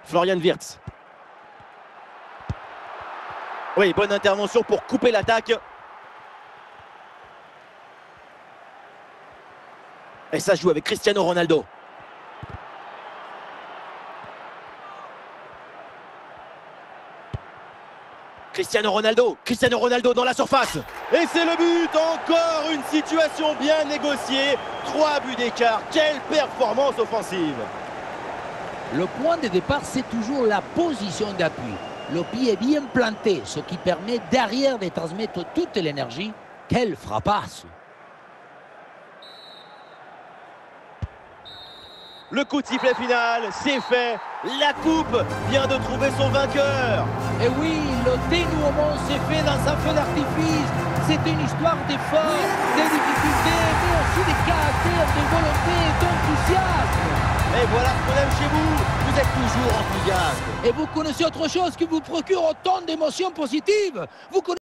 Florian Wirtz. Oui, bonne intervention pour couper l'attaque. Et ça joue avec Cristiano Ronaldo. Cristiano Ronaldo dans la surface. Et c'est le but, encore une situation bien négociée. 3 buts d'écart, quelle performance offensive. Le point de départ, c'est toujours la position d'appui. Le pied est bien planté, ce qui permet derrière de transmettre toute l'énergie. Quelle frappasse! Le coup de sifflet final, c'est fait. La coupe vient de trouver son vainqueur. Et oui, le dénouement s'est fait dans un feu d'artifice. C'est une histoire d'effort, de difficultés, mais aussi de caractère, de volonté, d'enthousiasme. Et voilà ce qu'on aime chez vous. Vous êtes toujours enthousiaste. Et vous connaissez autre chose qui vous procure autant d'émotions positives. Vous connaissez